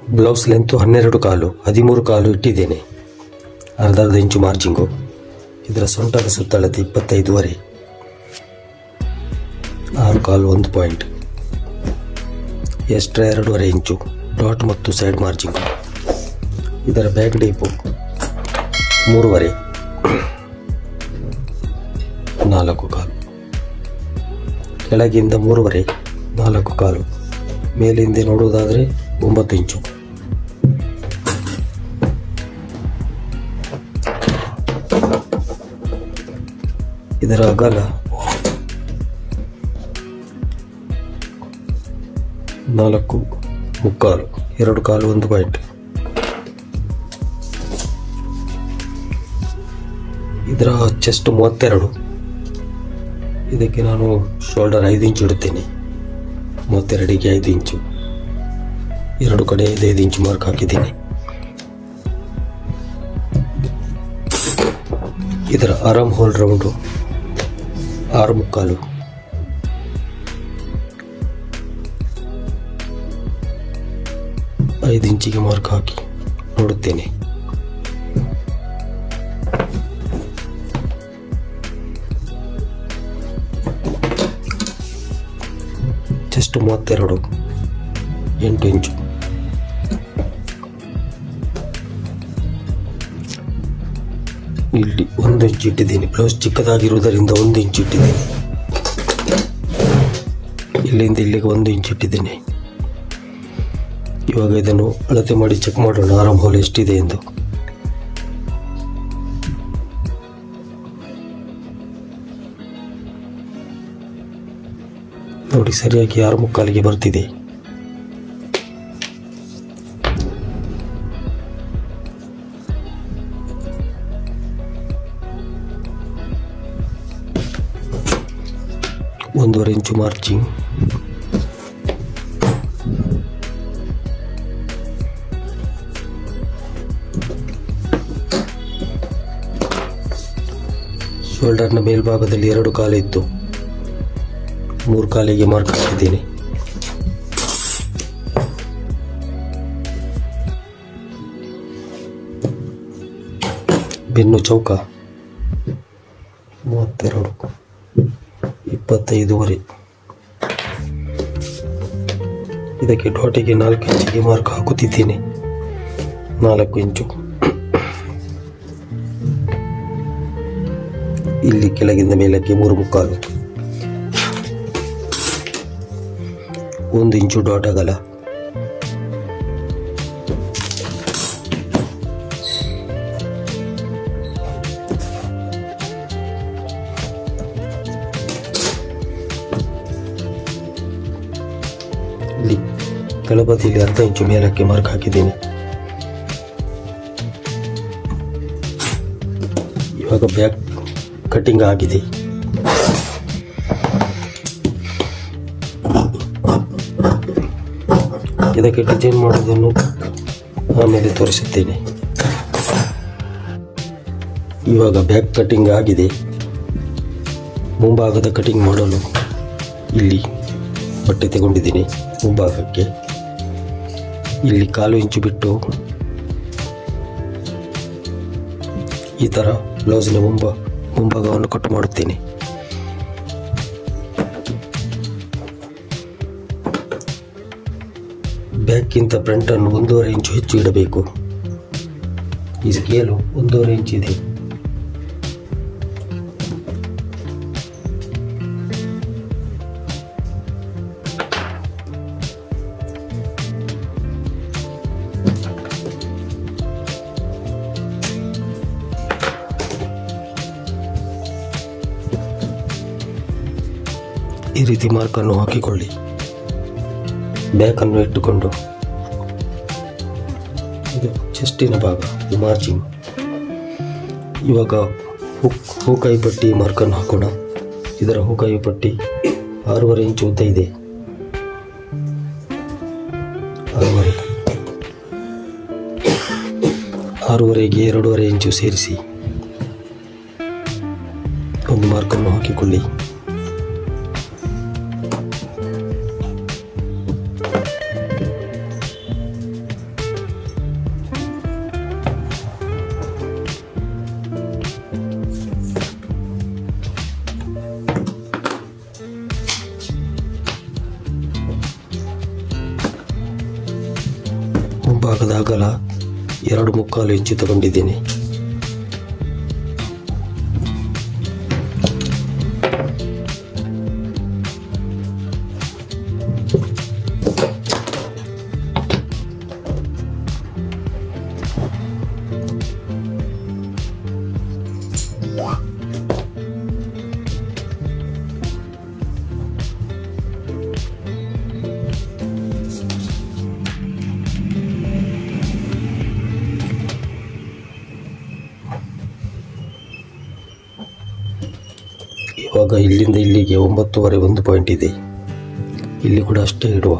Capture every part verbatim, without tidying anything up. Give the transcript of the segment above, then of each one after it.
Blouse length ಹನ್ನೆರಡು ಕಾಲು ಹದಿಮೂರು ಕಾಲು ಇಟ್ಟಿದ್ದೇನೆ. ಅರ್ಧ ಅರ್ಧ ಇಂಚು ಮಾರ್ಜಿಂಗು. ಇದರ ಸೊಂಟದ ಸುತ್ತಳತೆ ಇಪ್ಪತ್ತೈದುವರೆ. ಆರು ಕಾಲು ಒಂದು ಪಾಯಿಂಟ್. ಎಕ್ಸ್ಟ್ರಾ ಎರಡೂವರೆ ಇಂಚು ಡಾಟ್ ಮತ್ತು ಸೈಡ್ ಮಾರ್ಜಿಂಗು. ಇದರ ಬ್ಯಾಕ್ ಡೀಪು ಮೂರುವರೆ. ನಾಲ್ಕು ಕಾಲು. ಕೆಳಗಿಂದ ಮೂರುವರೆ ನಾಲ್ಕು ಕಾಲು. ಮೇಲಿಂದ ನೋಡುವುದಾದರೆ ಒಂಬತ್ತು ಇಂಚು. ಇದರ ಅಗಲ ನಾಲ್ಕು ಮುಕ್ಕಾಲು. ಎರಡು ಕಾಲು ಒಂದು ಪಾಯಿಂಟ್. ಇದರ ಚೆಸ್ಟ್ ಮೂವತ್ತೆರಡು. ಇದಕ್ಕೆ ನಾನು ಶೋಲ್ಡರ್ ಐದು ಇಂಚು ಇಡುತ್ತೇನೆ. ಮೂವತ್ತೆರಡಿಗೆ ಐದು ಇಂಚು. ಎರಡು ಕಡೆ ಐದೈದು ಇಂಚು ಮಾರ್ಕ್ ಹಾಕಿದ್ದೇನೆ. ಇದರ ಆರಾಮ್ ಹೋಲ್ ರೌಂಡು ಆರು ಮುಕ್ಕಾಲು. ಐದು ಇಂಚಿಗೆ ಮಾರ್ಕ್ ಹಾಕಿ ನೋಡುತ್ತೇನೆ. ಚೆಸ್ಟ್ ಮೂವತ್ತೆರಡು ಎಂಟು ಇಂಚು. ಇಲ್ಲಿ ಒಂದು ಇಂಚು ಇಟ್ಟಿದ್ದೇನೆ. ಬ್ಲೌಸ್ ಚಿಕ್ಕದಾಗಿರುವುದರಿಂದ ಒಂದು ಇಂಚು ಇಟ್ಟಿದ್ದೇನೆ. ಇಲ್ಲಿಂದ ಇಲ್ಲಿಗೆ ಒಂದು ಇಂಚು ಇಟ್ಟಿದ್ದೇನೆ. ಇವಾಗ ಇದನ್ನು ಅಳತೆ ಮಾಡಿ ಚೆಕ್ ಮಾಡೋಣ ಆರಾಮ್ ಹೋಲ್ ಎಷ್ಟಿದೆ ಎಂದು. ನೋಡಿ, ಸರಿಯಾಗಿ ಆರು ಮುಕ್ಕಾಲಿಗೆ ಬರ್ತಿದೆ. ಒಂದೂವರೆ ಇಂಚು ಮಾರ್ಜಿಂಗ್. ಶೋಲ್ಡರ್ನ ಮೇಲ್ಭಾಗದಲ್ಲಿ ಎರಡು ಕಾಲಿತ್ತು. ಮೂರು ಕಾಲಿಗೆ ಮಾರ್ಕ್ ಹಾಕಿದ್ದೇನೆ. ಬೆನ್ನು ಚೌಕ ಮೂವತ್ತೆರಡು ಇಪ್ಪತ್ತೈದುವರೆ. ಇದಕ್ಕೆ ಡಾಟಿಗೆ ನಾಲ್ಕು ಇಂಚಿಗೆ ಮಾರ್ಕ್ ಹಾಕುತ್ತಿದ್ದೇನೆ. ನಾಲ್ಕು ಇಂಚು. ಇಲ್ಲಿ ಕೆಳಗಿಂದ ಮೇಲಕ್ಕೆ ಮೂರು ಮುಕ್ಕಾಲು. ಒಂದು ಇಂಚು ಡಾಟ್ ಅಗಲ. ಇಲ್ಲಿ ಕೆಳಬದಿಯಲ್ಲಿ ಅರ್ಧ ಇಂಚು ಮೇಲಕ್ಕೆ ಮಾರ್ಕ್ ಹಾಕಿದ್ದೇನೆ. ಇವಾಗ ಬ್ಯಾಕ್ ಕಟಿಂಗ್ ಆಗಿದೆ. ಇದಕ್ಕೆ ಡಿಸೈನ್ ಮಾಡುವುದನ್ನು ಆಮೇಲೆ ತೋರಿಸುತ್ತೇನೆ. ಇವಾಗ ಬ್ಯಾಕ್ ಕಟಿಂಗ್ ಆಗಿದೆ. ಮುಂಭಾಗದ ಕಟಿಂಗ್ ಮಾಡಲು ಇಲ್ಲಿ ಬಟ್ಟೆ ತಗೊಂಡಿದ್ದೀನಿ. ಮುಂಭಾಗಕ್ಕೆ ಇಲ್ಲಿ ಕಾಲು ಇಂಚು ಬಿಟ್ಟು ಈ ಥರ ಬ್ಲೌಸಿನ ಮುಂಭ ಮುಂಭಾಗವನ್ನು ಕಟ್ ಮಾಡುತ್ತೇನೆ. ಬ್ಯಾಕ್ಗಿಂತ ಫ್ರಂಟನ್ನು ಒಂದೂವರೆ ಇಂಚು ಹೆಚ್ಚು ಇಡಬೇಕು. ಈ ಸ್ಕೇಲು ಒಂದೂವರೆ ಇಂಚ್ ಇದೆ. ಈ ರೀತಿ ಮಾರ್ಕನ್ನು ಹಾಕಿಕೊಳ್ಳಿ. ಬ್ಯಾಕನ್ನು ಇಟ್ಟುಕೊಂಡು ಇದು ಚೆಸ್ಟಿನ ಭಾಗ ಮಾರ್ಜಿಂಗ್. ಇವಾಗ ಹುಕ್ ಹೂಕಾಯಿ ಪಟ್ಟಿ ಮಾರ್ಕನ್ನು ಹಾಕೋಣ. ಇದರ ಹೂಕಾಯಿ ಪಟ್ಟಿ ಆರೂವರೆ ಇಂಚು ಉದ್ದ ಇದೆ. ಆರೂವರೆ ಆರೂವರೆಗೆ ಎರಡೂವರೆ ಇಂಚು ಸೇರಿಸಿ ಒಂದು ಮಾರ್ಕನ್ನು ಹಾಕಿಕೊಳ್ಳಿ. ಅಗಲ ಎರಡು ಮುಕ್ಕಾಲು ಇಂಚು ತಗೊಂಡಿದ್ದೀನಿ. ಇವಾಗ ಇಲ್ಲಿಂದ ಇಲ್ಲಿಗೆ ಒಂಬತ್ತುವರೆ ಒಂದು ಪಾಯಿಂಟ್ ಇದೆ. ಇಲ್ಲಿ ಕೂಡ ಅಷ್ಟೇ ಇಡುವ.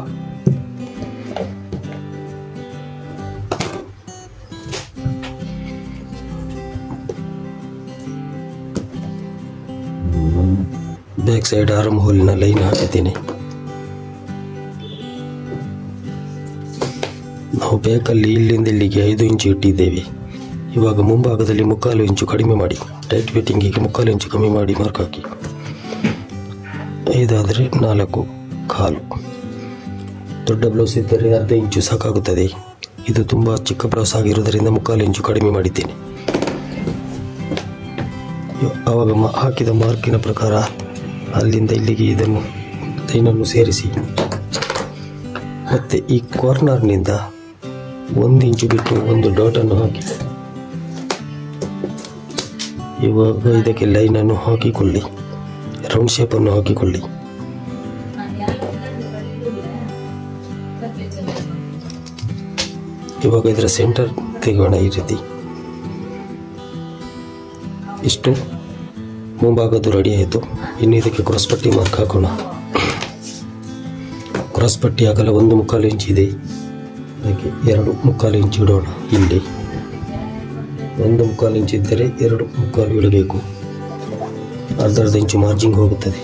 ಬ್ಯಾಕ್ ಸೈಡ್ ಆರ್ಮ್ ಹೋಲಿನ ಲೈನ್ ಹಾಕಿದ್ದೇನೆ. ನಾವು ಬ್ಯಾಕಲ್ಲಿ ಇಲ್ಲಿಂದ ಇಲ್ಲಿಗೆ ಐದು ಇಂಚು ಇಟ್ಟಿದ್ದೇವೆ. ಇವಾಗ ಮುಂಭಾಗದಲ್ಲಿ ಮುಕ್ಕಾಲು ಇಂಚು ಕಡಿಮೆ ಮಾಡಿ, ಟೈಟ್ ಫಿಟ್ಟಿಂಗಿಗೆ ಮುಕ್ಕಾಲು ಇಂಚು ಕಮ್ಮಿ ಮಾಡಿ ಮಾರ್ಕ್ ಹಾಕಿ. ಐದಾದರೆ ನಾಲ್ಕು ಕಾಲು. ದೊಡ್ಡ ಬ್ಲೌಸ್ ಇದ್ದರೆ ಅರ್ಧ ಇಂಚು ಸಾಕಾಗುತ್ತದೆ. ಇದು ತುಂಬ ಚಿಕ್ಕ ಬ್ಲೌಸ್ ಆಗಿರುವುದರಿಂದ ಮುಕ್ಕಾಲು ಇಂಚು ಕಡಿಮೆ ಮಾಡಿದ್ದೇನೆ. ಆವಾಗ ಹಾಕಿದ ಮಾರ್ಕಿನ ಪ್ರಕಾರ ಅಲ್ಲಿಂದ ಇಲ್ಲಿಗೆ ಇದನ್ನು ಲೈನನ್ನು ಸೇರಿಸಿ, ಮತ್ತು ಈ ಕಾರ್ನರ್ನಿಂದ ಒಂದು ಇಂಚು ಬಿಟ್ಟು ಒಂದು ಡಾಟನ್ನು ಹಾಕಿ. ಇವಾಗ ಇದಕ್ಕೆ ಲೈನನ್ನು ಹಾಕಿಕೊಳ್ಳಿ, ರೌಂಡ್ ಶೇಪನ್ನು ಹಾಕಿಕೊಳ್ಳಿ. ಇವಾಗ ಇದರ ಸೆಂಟರ್ ತೆಗೆಯೋಣ. ಈ ರೀತಿ ಇಷ್ಟು ಮುಂಭಾಗದ್ದು ರೆಡಿ ಆಯಿತು. ಇನ್ನು ಇದಕ್ಕೆ ಕ್ರಾಸ್ ಪಟ್ಟಿ ಮಾರ್ಕ್ ಹಾಕೋಣ. ಕ್ರಾಸ್ ಪಟ್ಟಿ ಅಗಲ ಒಂದು ಮುಕ್ಕಾಲು ಇಂಚು ಇದೆ, ಅದಕ್ಕೆ ಎರಡು ಮುಕ್ಕಾಲು ಇಂಚು ಇಡೋಣ. ಇಲ್ಲಿ ಒಂದು ಮುಕ್ಕಾಲು ಇಂಚು ಇದ್ದರೆ ಎರಡು ಮುಕ್ಕಾಲು ಇಡಬೇಕು. ಅರ್ಧ ಅರ್ಧ ಇಂಚು ಮಾರ್ಜಿಂಗ್ ಹೋಗುತ್ತದೆ.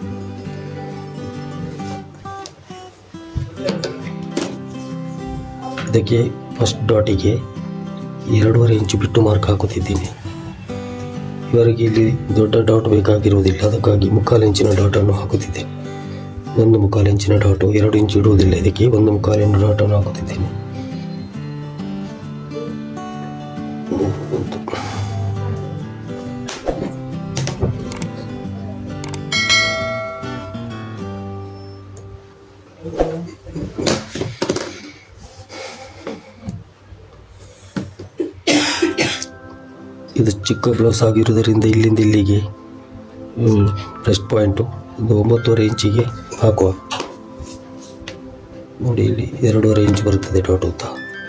ಇದಕ್ಕೆ ಫಸ್ಟ್ ಡಾಟಿಗೆ ಎರಡೂವರೆ ಇಂಚು ಬಿಟ್ಟು ಮಾರ್ಕ್ ಹಾಕುತ್ತಿದ್ದೀನಿ. ಇವರಿಗೆ ಇಲ್ಲಿ ದೊಡ್ಡ ಡಾಟ್ ಬೇಕಾಗಿರುವುದಿಲ್ಲ, ಅದಕ್ಕಾಗಿ ಮುಕ್ಕಾಲು ಇಂಚಿನ ಡಾಟನ್ನು ಹಾಕುತ್ತಿದ್ದೇನೆ. ಒಂದು ಮುಕ್ಕಾಲು ಇಂಚಿನ ಡಾಟು ಎರಡು ಇಂಚು ಇಡುವುದಿಲ್ಲ, ಇದಕ್ಕೆ ಒಂದು ಮುಕ್ಕಾಲಿನ ಡಾಟನ್ನು ಹಾಕುತ್ತಿದ್ದೇನೆ. ಇದು ಚಿಕ್ಕ ಬ್ಲೌಸ್ ಆಗಿರುವುದರಿಂದ ಇಲ್ಲಿಂದ ಇಲ್ಲಿಗೆ ಬ್ರೆಸ್ಟ್ ಪಾಯಿಂಟು ಒಂದು ಒಂಬತ್ತುವರೆ ಇಂಚಿಗೆ ಹಾಕುವ. ನೋಡಿ, ಇಲ್ಲಿ ಎರಡೂವರೆ ಇಂಚು ಬರುತ್ತದೆ ಡಾಟ್ ಉದ್ದ.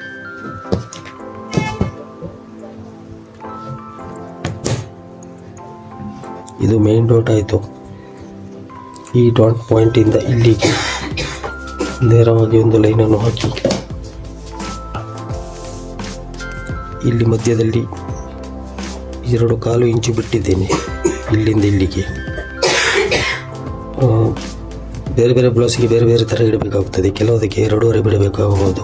ಇದು ಮೇನ್ ಡಾಟ್ ಆಯಿತು. ಈ ಡಾಟ್ ಪಾಯಿಂಟಿಂದ ಇಲ್ಲಿಗೆ ನೇರವಾಗಿ ಒಂದು ಲೈನನ್ನು ಹಾಕಿ, ಇಲ್ಲಿ ಮಧ್ಯದಲ್ಲಿ ಎರಡು ಕಾಲು ಇಂಚು ಬಿಟ್ಟಿದ್ದೇನೆ. ಇಲ್ಲಿಂದ ಇಲ್ಲಿಗೆ ಬೇರೆ ಬೇರೆ ಬ್ಲೌಸಿಗೆ ಬೇರೆ ಬೇರೆ ಥರ ಇಡಬೇಕಾಗುತ್ತದೆ. ಕೆಲವದಕ್ಕೆ ಎರಡೂವರೆ ಬಿಡಬೇಕಾಗಬಹುದು.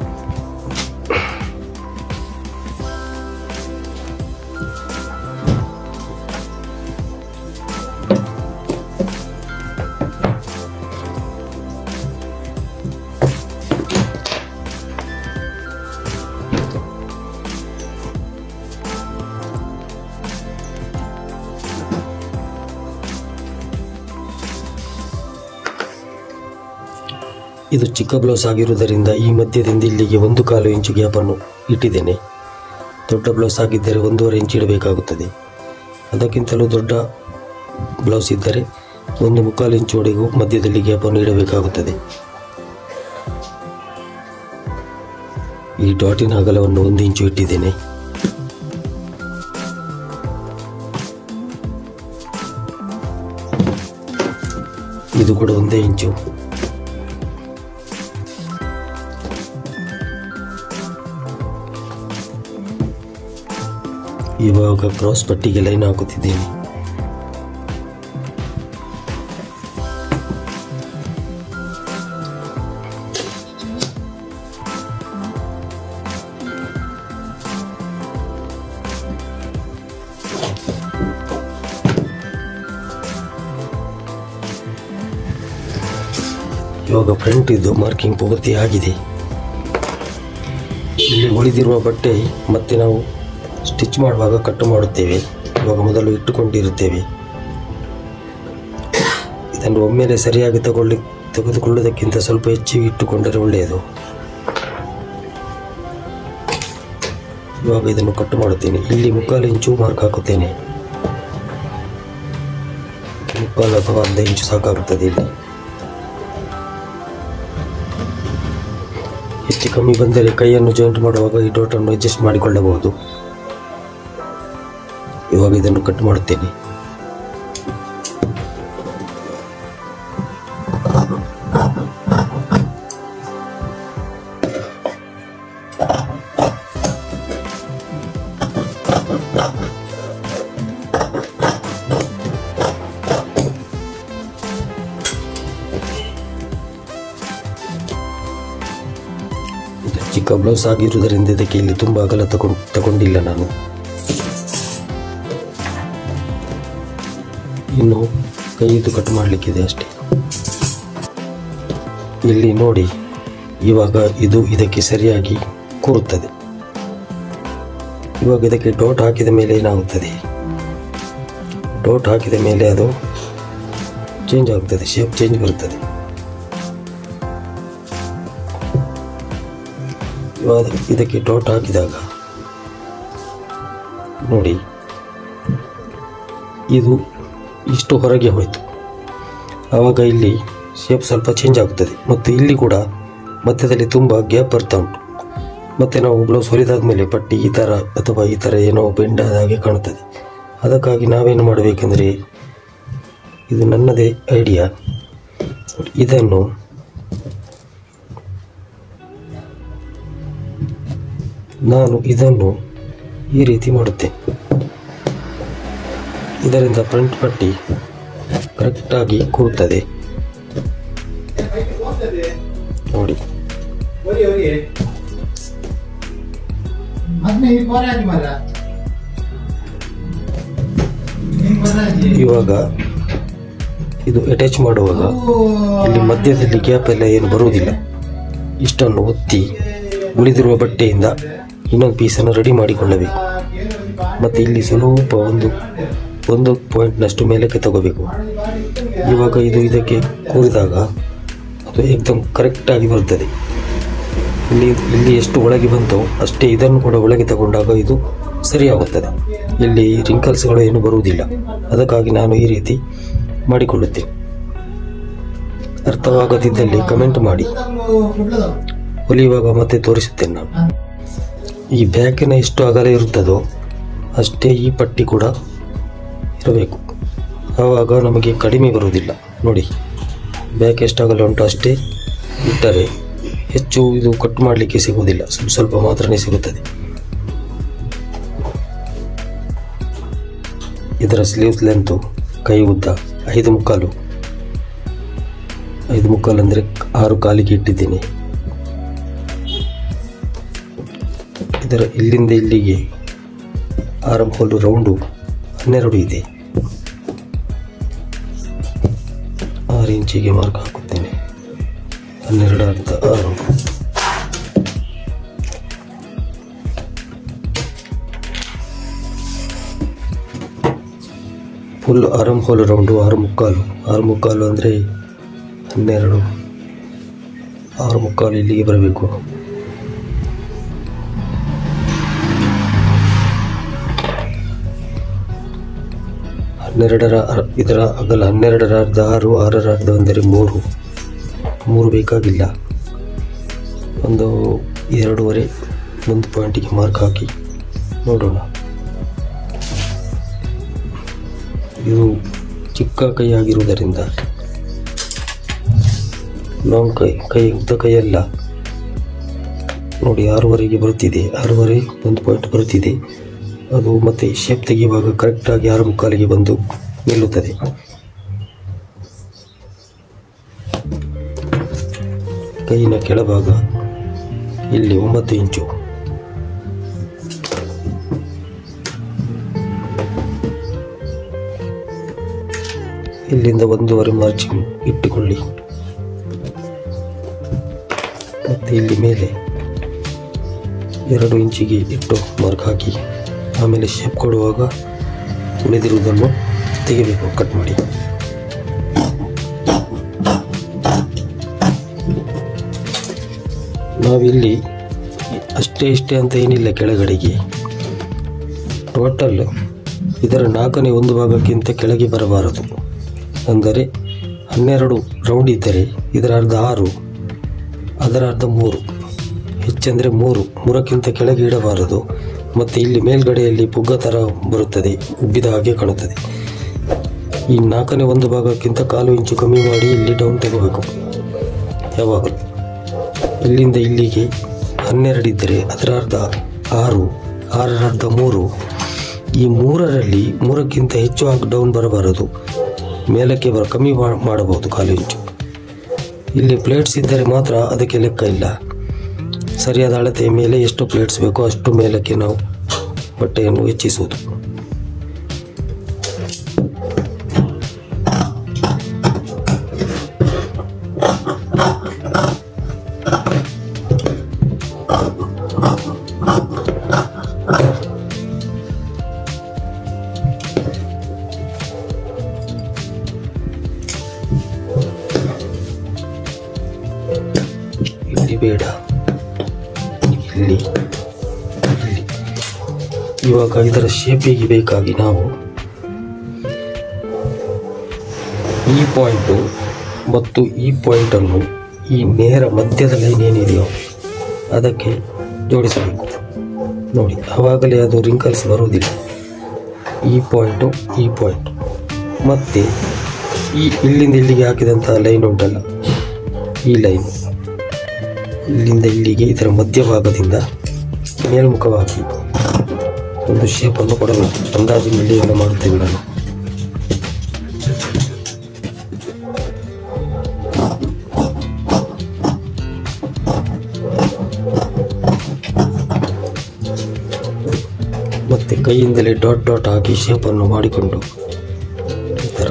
ಇದು ಚಿಕ್ಕ ಬ್ಲೌಸ್ ಆಗಿರುವುದರಿಂದ ಈ ಮಧ್ಯದಿಂದ ಇಲ್ಲಿಗೆ ಒಂದು ಕಾಲು ಇಂಚು ಗ್ಯಾಪನ್ನು ಇಟ್ಟಿದ್ದೇನೆ. ದೊಡ್ಡ ಬ್ಲೌಸ್ ಆಗಿದ್ದರೆ ಒಂದೂವರೆ ಇಂಚು ಇಡಬೇಕಾಗುತ್ತದೆ. ಅದಕ್ಕಿಂತಲೂ ದೊಡ್ಡ ಬ್ಲೌಸ್ ಇದ್ದರೆ ಒಂದು ಮುಕ್ಕಾಲು ಇಂಚುವರೆಗೂ ಮಧ್ಯದಲ್ಲಿ ಗ್ಯಾಪನ್ನು ಇಡಬೇಕಾಗುತ್ತದೆ. ಈ ಡಾಟಿನ ಅಗಲವನ್ನು ಒಂದು ಇಂಚು ಇಟ್ಟಿದ್ದೇನೆ. ಇದು ಕೂಡ ಒಂದೇ ಇಂಚು. ಇವಾಗ ಕ್ರಾಸ್ ಪಟ್ಟಿಗೆ ಲೈನ್ ಹಾಕುತ್ತಿದ್ದೇನೆ. ಇವಾಗ ಫ್ರಂಟ್ ಇದ್ದು ಮಾರ್ಕಿಂಗ್ ಪೂರ್ತಿ ಆಗಿದೆ. ಇಲ್ಲಿ ಉಳಿದಿರುವ ಬಟ್ಟೆ ಮತ್ತೆ ನಾವು ಸ್ಟಿಚ್ ಮಾಡುವಾಗ ಕಟ್ಟು ಮಾಡುತ್ತೇವೆ. ಇವಾಗ ಮೊದಲು ಇಟ್ಟುಕೊಂಡಿರುತ್ತೇವೆ. ಇದನ್ನು ಒಮ್ಮೆಲೆ ಸರಿಯಾಗಿ ತಗೊಳ್ಳಿ ತೆಗೆದುಕೊಳ್ಳುವುದಕ್ಕಿಂತ ಸ್ವಲ್ಪ ಹೆಚ್ಚಿಗೆ ಇಟ್ಟುಕೊಂಡರೆ ಒಳ್ಳೆಯದು. ಇವಾಗ ಇದನ್ನು ಕಟ್ಟು ಮಾಡುತ್ತೇನೆ. ಇಲ್ಲಿ ಮುಕ್ಕಾಲು ಇಂಚು ಮಾರ್ಕ್ ಹಾಕುತ್ತೇನೆ. ಮುಕ್ಕಾಲು ಅಥವಾ ಅರ್ಧ ಇಂಚು ಸಾಕಾಗುತ್ತದೆ. ಇಲ್ಲಿ ಹೆಚ್ಚು ಕಮ್ಮಿ ಬಂದರೆ ಕೈಯನ್ನು ಜಾಯಿಂಟ್ ಮಾಡುವಾಗ ಈ ಡಾಟನ್ನು ಅಡ್ಜಸ್ಟ್ ಮಾಡಿಕೊಳ್ಳಬಹುದು. ಇವಾಗ ಇದನ್ನು ಕಟ್ ಮಾಡುತ್ತೇನೆ. ಚಿಕ್ಕ ಬ್ಲೌಸ್ ಆಗಿರುವುದರಿಂದ ಇದಕ್ಕೆ ಇಲ್ಲಿ ತುಂಬ ಅಗಲ ತಗೊಂಡು ತಗೊಂಡಿಲ್ಲ ನಾನು. ಇನ್ನು ಕೈದು ಕಟ್ ಮಾಡಲಿಕ್ಕಿದೆ ಅಷ್ಟೇ. ಇಲ್ಲಿ ನೋಡಿ, ಇವಾಗ ಇದು ಇದಕ್ಕೆ ಸರಿಯಾಗಿ ಕೂರುತ್ತದೆ. ಇವಾಗ ಇದಕ್ಕೆ ಡಾಟ್ ಹಾಕಿದ ಮೇಲೆ ಏನಾಗುತ್ತದೆ, ಡಾಟ್ ಹಾಕಿದ ಮೇಲೆ ಅದು ಚೇಂಜ್ ಆಗುತ್ತದೆ, ಶೇಪ್ ಚೇಂಜ್ ಬರುತ್ತದೆ. ಇವಾಗ ಇದಕ್ಕೆ ಡಾಟ್ ಹಾಕಿದಾಗ ನೋಡಿ, ಇದು ಇಷ್ಟು ಹೊರಗೆ ಹೋಯಿತು. ಆವಾಗ ಇಲ್ಲಿ ಶೇಪ್ ಸ್ವಲ್ಪ ಚೇಂಜ್ ಆಗುತ್ತದೆ. ಮತ್ತು ಇಲ್ಲಿ ಕೂಡ ಮಧ್ಯದಲ್ಲಿ ತುಂಬ ಗ್ಯಾಪ್ ಬರ್ತಾ ಉಂಟು. ಮತ್ತು ನಾವು ಬ್ಲೌಸ್ ಹೊಲಿದಾದ ಮೇಲೆ ಪಟ್ಟಿ ಈ ಥರ ಅಥವಾ ಈ ಥರ ಏನೋ ಬೆಂಡ್ ಆದ ಹಾಗೆ ಕಾಣುತ್ತದೆ. ಅದಕ್ಕಾಗಿ ನಾವೇನು ಮಾಡಬೇಕೆಂದರೆ, ಇದು ನನ್ನದೇ ಐಡಿಯಾ, ಇದನ್ನು ನಾನು ಇದನ್ನು ಈ ರೀತಿ ಮಾಡುತ್ತೇನೆ. ಇದರಿಂದ ಫ್ರಂಟ್ ಪಟ್ಟಿ ಕರೆಕ್ಟಾಗಿ ಕೂರುತ್ತದೆ ನೋಡಿ. ಇವಾಗ ಇದು ಅಟ್ಯಾಚ್ ಮಾಡುವಾಗ ಇಲ್ಲಿ ಮಧ್ಯದಲ್ಲಿ ಗ್ಯಾಪ್ ಎಲ್ಲ ಏನು ಬರುವುದಿಲ್ಲ. ಇಷ್ಟನ್ನು ಒತ್ತಿ ಉಳಿದಿರುವ ಬಟ್ಟೆಯಿಂದ ಇನ್ನೊಂದು ಪೀಸನ್ನು ರೆಡಿ ಮಾಡಿಕೊಳ್ಳಬೇಕು. ಮತ್ತು ಇಲ್ಲಿ ಸ್ವಲ್ಪ ಒಂದು ಒಂದು ಪಾಯಿಂಟ್ನಷ್ಟು ಮೇಲಕ್ಕೆ ತಗೋಬೇಕು. ಇವಾಗ ಇದು ಇದಕ್ಕೆ ಕೂರಿದಾಗ ಅದು ಏಕದಮ್ ಕರೆಕ್ಟಾಗಿ ಬರುತ್ತದೆ. ಇಲ್ಲಿ ಇಲ್ಲಿ ಎಷ್ಟು ಒಳಗೆ ಬಂತೋ ಅಷ್ಟೇ ಇದನ್ನು ಕೂಡ ಒಳಗೆ ತಗೊಂಡಾಗ ಇದು ಸರಿಯಾಗುತ್ತದೆ. ಇಲ್ಲಿ ರಿಂಕಲ್ಸ್ಗಳು ಏನು ಬರುವುದಿಲ್ಲ. ಅದಕ್ಕಾಗಿ ನಾನು ಈ ರೀತಿ ಮಾಡಿಕೊಳ್ಳುತ್ತೇನೆ. ಅರ್ಥವಾಗದಿದ್ದಲ್ಲಿ ಕಮೆಂಟ್ ಮಾಡಿ, ಹೊಲಿಯುವಾಗ ಮತ್ತೆ ತೋರಿಸುತ್ತೇನೆ ನಾನು. ಈ ಬ್ಯಾಕಿನ ಎಷ್ಟು ಅಗಲ ಇರುತ್ತದೋ ಅಷ್ಟೇ ಈ ಪಟ್ಟಿ ಕೂಡ ಇರಬೇಕು. ಆವಾಗ ನಮಗೆ ಕಡಿಮೆ ಬರುವುದಿಲ್ಲ. ನೋಡಿ, ಬ್ಯಾಕ್ ಎಷ್ಟು ಅಗಲ ಉಂಟು ಅಷ್ಟೇ ಇಟ್ಟರೆ ಹೆಚ್ಚು ಇದು ಕಟ್ ಮಾಡಲಿಕ್ಕೆ ಸಿಗುವುದಿಲ್ಲ, ಸ್ವಲ್ಪ ಸ್ವಲ್ಪ ಮಾತ್ರನೇ ಸಿಗುತ್ತದೆ. ಇದರ ಸ್ಲೀವ್ಸ್ ಲೆಂತು ಕೈ ಉದ್ದ ಐದು ಮುಕ್ಕಾಲು ಐದು ಮುಕ್ಕಾಲು ಅಂದರೆ ಆರು ಕಾಲಿಗೆ ಇಟ್ಟಿದ್ದೀನಿ. ಇದರ ಇಲ್ಲಿಂದ ಇಲ್ಲಿಗೆ ಆರಂ ಹೋಲು ರೌಂಡು ಹನ್ನೆರಡು ಇದೆ. ಆರು ಇಂಚಿಗೆ ಮಾರ್ಕ್ ಹಾಕುತ್ತೇನೆ. ಹನ್ನೆರಡು ಅರ್ಧ ಆರು. ಫುಲ್ ಆರಂ ಹೋಲು ರೌಂಡು ಆರು ಮುಕ್ಕಾಲು. ಆರು ಮುಕ್ಕಾಲು ಅಂದರೆ ಹನ್ನೆರಡು, ಆರು ಮುಕ್ಕಾಲು ಇಲ್ಲಿಗೆ ಬರಬೇಕು. ಹನ್ನೆರಡರ ಇದರ ಅಗಲ ಹನ್ನೆರಡರ ಅರ್ಧ ಆರು, ಆರರ ಅರ್ಧ ಅಂದರೆ ಮೂರು. ಮೂರು ಬೇಕಾಗಿಲ್ಲ, ಒಂದು ಎರಡೂವರೆ ಒಂದು ಪಾಯಿಂಟಿಗೆ ಮಾರ್ಕ್ ಹಾಕಿ ನೋಡೋಣ. ಇದು ಚಿಕ್ಕ ಕೈ ಆಗಿರುವುದರಿಂದ ಲಾಂಗ್ ಕೈ ಕೈ ಉದ್ದ ಕೈಯಲ್ಲ ನೋಡಿ, ಆರೂವರೆಗೆ ಬರುತ್ತಿದೆ. ಆರೂವರೆ ಒಂದು ಪಾಯಿಂಟ್ ಬರುತ್ತಿದೆ. ಅದು ಮತ್ತೆ ಶೇಪ್ ತೆಗೆಯುವಾಗ ಕರೆಕ್ಟಾಗಿ ಆರು ಮುಕ್ಕಾಲಿಗೆ ಬಂದು ನಿಲ್ಲುತ್ತದೆ. ಕೈಯಿನ ಕೆಳಭಾಗ ಇಲ್ಲಿ ಒಂಬತ್ತು ಇಂಚು, ಇಲ್ಲಿಂದ ಒಂದೂವರೆ ಮಾರ್ಜಿನ್ ಇಟ್ಟುಕೊಳ್ಳಿ. ಮತ್ತು ಇಲ್ಲಿ ಮೇಲೆ ಎರಡು ಇಂಚಿಗೆ ಇಟ್ಟು ಮಾರ್ಕ್ ಹಾಕಿ ಆಮೇಲೆ ಶೇಪ್ ಕೊಡುವಾಗ ಉಳಿದಿರುವುದನ್ನು ತೆಗಿಬೇಕು, ಕಟ್ ಮಾಡಿ. ನಾವಿಲ್ಲಿ ಅಷ್ಟೇ ಇಷ್ಟೇ ಅಂತ ಏನಿಲ್ಲ, ಕೆಳಗಡೆಗೆ ಟೋಟಲ್ ಇದರ ನಾಲ್ಕನೇ ಒಂದು ಭಾಗಕ್ಕಿಂತ ಕೆಳಗೆ ಬರಬಾರದು. ಅಂದರೆ ಹನ್ನೆರಡು ರೌಂಡ್ ಇದ್ದರೆ ಇದರ ಅರ್ಧ ಆರು, ಅದರ ಅರ್ಧ ಮೂರು, ಹೆಚ್ಚಂದರೆ ಮೂರು, ಮೂರಕ್ಕಿಂತ ಕೆಳಗೆ ಇಡಬಾರದು. ಮತ್ತು ಇಲ್ಲಿ ಮೇಲ್ಗಡೆಯಲ್ಲಿ ಪುಗ್ಗ ಥರ ಬರುತ್ತದೆ, ಉಬ್ಬಿದ ಹಾಗೆ ಕಾಣುತ್ತದೆ. ಈ ನಾಲ್ಕನೇ ಒಂದು ಭಾಗಕ್ಕಿಂತ ಕಾಲು ಇಂಚು ಕಮ್ಮಿ ಮಾಡಿ ಇಲ್ಲಿ ಡೌನ್ ತಗೋಬೇಕು ಯಾವಾಗಲೂ. ಇಲ್ಲಿಂದ ಇಲ್ಲಿಗೆ ಹನ್ನೆರಡು ಇದ್ದರೆ ಅದರ ಅರ್ಧ ಆರು, ಆರರ ಅರ್ಧ ಮೂರು. ಈ ಮೂರರಲ್ಲಿ ಮೂರಕ್ಕಿಂತ ಹೆಚ್ಚು ಆಗಿ ಡೌನ್ ಬರಬಾರದು, ಮೇಲಕ್ಕೆ ಬರ ಕಮ್ಮಿ ಮಾಡಬಹುದು ಕಾಲು ಇಂಚು. ಇಲ್ಲಿ ಪ್ಲೇಟ್ಸ್ ಇದ್ದರೆ ಮಾತ್ರ ಅದಕ್ಕೆ ಲೆಕ್ಕ ಇಲ್ಲ. ಸರಿಯಾದ ಅಳತೆಯ ಮೇಲೆ ಎಷ್ಟು ಪ್ಲೇಟ್ಸ್ ಬೇಕೋ ಅಷ್ಟು ಮೇಲಕ್ಕೆ ನಾವು ಬಟ್ಟೆಯನ್ನು ಹೆಚ್ಚಿಸುವುದು. ಇಲ್ಲಿ ಬೇಡ, ಇಲ್ಲಿ ಇಲ್ಲಿ ಇವಾಗ ಇದರ ಶೇಪಿಗೆ ಬೇಕಾಗಿ ನಾವು ಈ ಪಾಯಿಂಟು ಮತ್ತು ಈ ಪಾಯಿಂಟನ್ನು ಈ ನೇರ ಮಧ್ಯದ ಲೈನ್ ಏನಿದೆಯೋ ಅದಕ್ಕೆ ಜೋಡಿಸಬೇಕು. ನೋಡಿ, ಆವಾಗಲೇ ಅದು ರಿಂಕಲ್ಸ್ ಬರುವುದಿಲ್ಲ. ಈ ಪಾಯಿಂಟು ಈ ಪಾಯಿಂಟ್ ಮತ್ತು ಈ ಇಲ್ಲಿಂದ ಇಲ್ಲಿಗೆ ಹಾಕಿದಂಥ ಲೈನ್ ಉಂಟಲ್ಲ, ಈ ಲೈನ್ ಇಲ್ಲಿಂದ ಇಲ್ಲಿಗೆ ಇದರ ಮಧ್ಯಭಾಗದಿಂದ ಮೇಲ್ಮುಖವಾಗಿ ಒಂದು ಶೇಪನ್ನು ಕೊಡಬೇಕು. ಅಂದಾಜಿನಲ್ಲಿ ಎಲ್ಲ ಮಾಡುತ್ತೇವೆ ನಾನು. ಮತ್ತೆ ಕೈಯಿಂದಲೇ ಡಾಟ್ ಡಾಟ್ ಹಾಕಿ ಶೇಪನ್ನು ಮಾಡಿಕೊಂಡು ಈ ಥರ.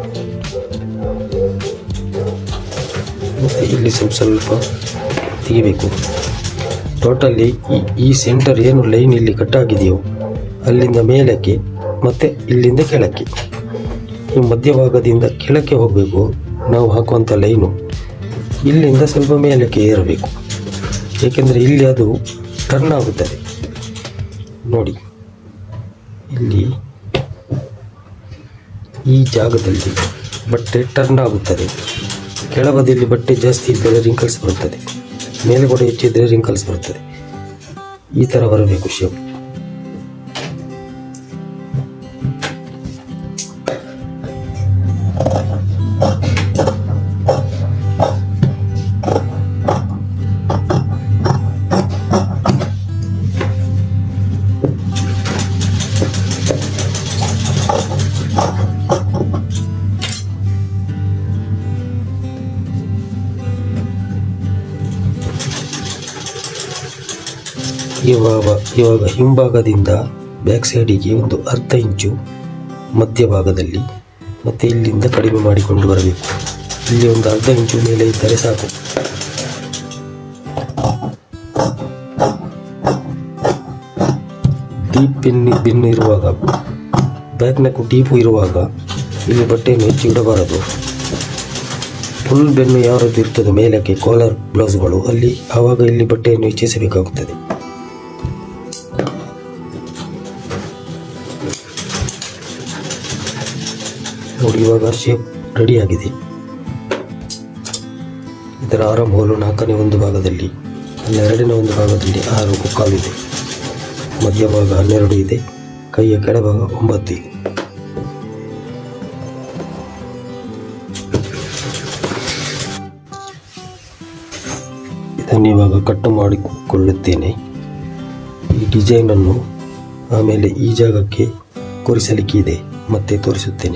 ಮತ್ತು ಇಲ್ಲಿ ಸ್ವಲ್ಪ ಸ್ವಲ್ಪ ತೆಗಿಬೇಕು. ಟೋಟಲಿ ಈ ಈ ಸೆಂಟರ್ ಏನು ಲೈನ್ ಇಲ್ಲಿ ಕಟ್ಟಾಗಿದೆಯೋ ಅಲ್ಲಿಂದ ಮೇಲಕ್ಕೆ ಮತ್ತು ಇಲ್ಲಿಂದ ಕೆಳಕ್ಕೆ, ಈ ಮಧ್ಯಭಾಗದಿಂದ ಕೆಳಕ್ಕೆ ಹೋಗಬೇಕು. ನಾವು ಹಾಕುವಂಥ ಲೈನು ಇಲ್ಲಿಂದ ಸ್ವಲ್ಪ ಮೇಲಕ್ಕೆ ಏರಬೇಕು, ಏಕೆಂದರೆ ಇಲ್ಲಿ ಅದು ಟರ್ನ್ ಆಗುತ್ತದೆ. ನೋಡಿ, ಇಲ್ಲಿ ಈ ಜಾಗದಲ್ಲಿ ಬಟ್ಟೆ ಟರ್ನ್ ಆಗುತ್ತದೆ. ಕೆಳಬದಿಯಲ್ಲಿ ಬಟ್ಟೆ ಜಾಸ್ತಿ ಇದ್ದರೆ ರಿಂಕಲ್ಸ್ ಬರುತ್ತದೆ, ಮೇಲುಗಡೆ ಹೆಚ್ಚಿದ್ದರೆ ರಿಂಕಲ್ಸ್ ಬರುತ್ತದೆ. ಈ ಥರ ಬರಬೇಕು ಶೇಪ್. ಇವಾಗ ಇವಾಗ ಹಿಂಭಾಗದಿಂದ ಬ್ಯಾಕ್ ಸೈಡಿಗೆ ಒಂದು ಅರ್ಧ ಇಂಚು ಮಧ್ಯಭಾಗದಲ್ಲಿ ಮತ್ತು ಇಲ್ಲಿಂದ ಕಡಿಮೆ ಮಾಡಿಕೊಂಡು ಬರಬೇಕು. ಇಲ್ಲಿ ಒಂದು ಅರ್ಧ ಇಂಚು ಮೇಲೆ ಇದ್ದರೆ ಸಾಕು. ಡೀಪ್ ಬಿನ್ ಬಿನ್ ಇರುವಾಗ, ಬ್ಯಾಕ್ ನೆಕ್ ಡೀಪು ಇರುವಾಗ ಇಲ್ಲಿ ಬಟ್ಟೆಯನ್ನು ಹೆಚ್ಚು ಇಡಬಾರದು. ಫುಲ್ ಬೆನ್ನು ಯಾವ್ದು ಇರ್ತದೆ ಮೇಲಕ್ಕೆ ಕಾಲರ್ ಬ್ಲೌಸ್ಗಳು, ಅಲ್ಲಿ ಆವಾಗ ಇಲ್ಲಿ ಬಟ್ಟೆಯನ್ನು ಹೆಚ್ಚಿಸಬೇಕಾಗುತ್ತದೆ. ನೋಡಿ, ಇವಾಗ ಶೇಪ್ ರೆಡಿಯಾಗಿದೆ. ಇದರ ಆರಂ ಹೋಲು ನಾಲ್ಕನೇ ಒಂದು ಭಾಗದಲ್ಲಿ, ಹನ್ನೆರಡನೇ ಒಂದು ಭಾಗದಲ್ಲಿ ಆರು ಮುಕ್ಕಾಲು ಇದೆ, ಮಧ್ಯಭಾಗ ಹನ್ನೆರಡು ಇದೆ, ಕೈಯ ಕೆಳಭಾಗ ಒಂಬತ್ತು ಇದೆ. ಇದನ್ನು ಇವಾಗ ಕಟ್ ಮಾಡಿಕೊಳ್ಳುತ್ತೇನೆ. ಈ ಡಿಸೈನನ್ನು ಆಮೇಲೆ ಈ ಜಾಗಕ್ಕೆ ಕೂರಿಸಲಿಕ್ಕೆ ಇದೆ, ಮತ್ತೆ ತೋರಿಸುತ್ತೇನೆ.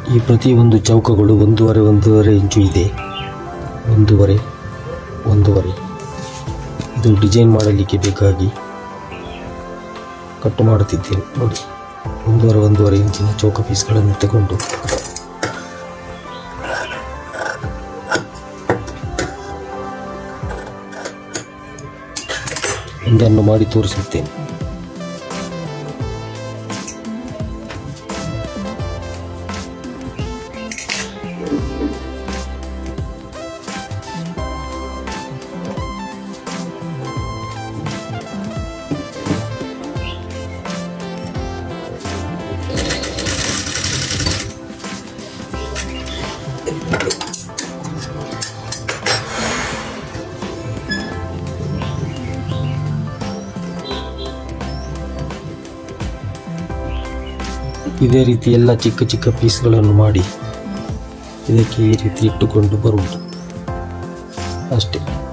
ಈ ಪ್ರತಿಯೊಂದು ಚೌಕಗಳು ಒಂದೂವರೆ ಒಂದೂವರೆ ಇಂಚು ಇದೆ. ಒಂದೂವರೆ ಒಂದೂವರೆ ಇದು ಡಿಸೈನ್ ಮಾಡಲಿಕ್ಕೆ ಬೇಕಾಗಿ ಕಟ್ ಮಾಡುತ್ತಿದ್ದೇನೆ. ನೋಡಿ, ಒಂದೂವರೆ ಒಂದೂವರೆ ಇಂಚಿನ ಚೌಕ ಪೀಸ್ಗಳನ್ನು ತಗೊಂಡು ಒಂದನ್ನು ಮಾಡಿ ತೋರಿಸುತ್ತೇನೆ. ಇದೇ ರೀತಿ ಎಲ್ಲ ಚಿಕ್ಕ ಚಿಕ್ಕ ಪೀಸ್ಗಳನ್ನು ಮಾಡಿ ಇದಕ್ಕೆ ಈ ರೀತಿ ಇಟ್ಟುಕೊಂಡು ಬರುವುದು ಅಷ್ಟೇ.